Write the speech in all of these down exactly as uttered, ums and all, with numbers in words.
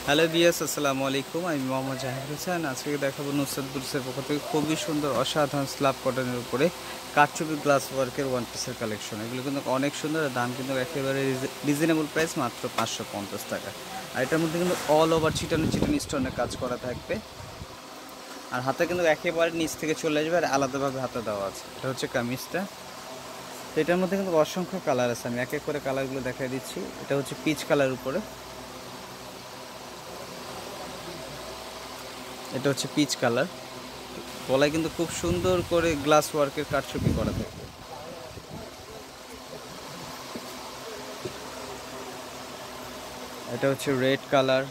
Hello BS, আসসালামু আলাইকুম। আমি মোহাম্মদ জাহির হোসেন। আজকে দেখাবো নুসরাত বুলসের পক্ষ থেকে খুবই সুন্দর অসাধারণ স্ল্যাব কটনের উপরে কারচুপি গ্লাস ওয়ার্কের ওয়ান পিসের কালেকশন। এগুলো কিন্তু অনেক সুন্দর, আর দাম কিন্তু একেবারে রিজনেবল প্রাইস, মাত্র পাঁচশো পঞ্চাশ টাকা। আর এটার মধ্যে কিন্তু অল ওভার চিটানো চিটানো স্টোনের কাজ করা থাকবে, আর হাতে কিন্তু একেবারে নিচ থেকে চলে আসবে, আর আলাদাভাবে হাতে দেওয়া আছে। এটা হচ্ছে কামিজটা। তো এটার মধ্যে কিন্তু অসংখ্য কালার আছে, আমি এক এক করে কালারগুলো দেখাই দিচ্ছি। এটা হচ্ছে পিচ কালার উপরে, এটা হচ্ছে পিচ কালার। গলায় কিন্তু খুব সুন্দর করে গ্লাস ওয়ার্কের কারচুপি করা থাকে। এটা হচ্ছে রেড কালার,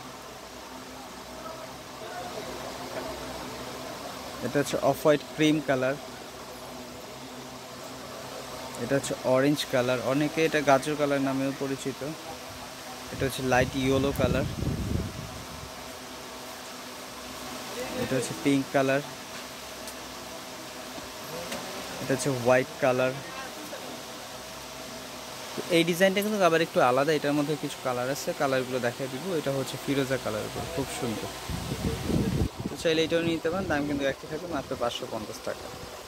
এটা হচ্ছে অফ হোয়াইট ক্রিম কালার, এটা হচ্ছে অরেঞ্জ কালার, অনেকে এটা গাজর কালার নামেও পরিচিত। এটা হচ্ছে লাইট ইয়েলো কালার, এটা হচ্ছে পিঙ্ক কালার, এটা হচ্ছে হোয়াইট কালার। এই ডিজাইনটা কিন্তু আবার একটু আলাদা, এটার মধ্যে কিছু কালার আছে, কালারগুলো দেখাই দিব। এটা হচ্ছে ফিরোজা কালার, খুব সুন্দর। তো চাইলে এটাও নিতে পারেন, দাম কিন্তু একই থাকবে, মাত্র পাঁচশো পঞ্চাশ টাকা।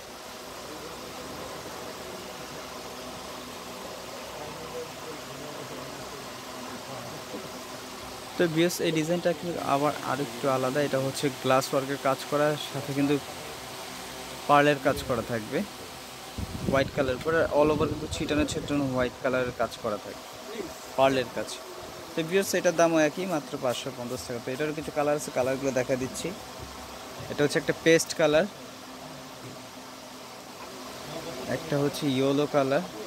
তো বিএস এই ডিজাইনটা কিন্তু আবার আরেকটু আলাদা। এটা হচ্ছে গ্লাস ওয়ার্কের কাজ করার সাথে কিন্তু পার্লের কাজ করা থাকবে হোয়াইট কালার পরে, অল ওভার কিন্তু ছিটানো ছিটানো হোয়াইট কালারের কাজ করা থাকবে, পার্লের কাজ। তো বিএস এটার দামও একই, মাত্র পাঁচশো পঞ্চাশ টাকা। তো এটারও কিছু কালার আছে, কালারগুলো দেখা দিচ্ছি। এটা হচ্ছে একটা পেস্ট কালার, একটা হচ্ছে ইয়েলো কালার,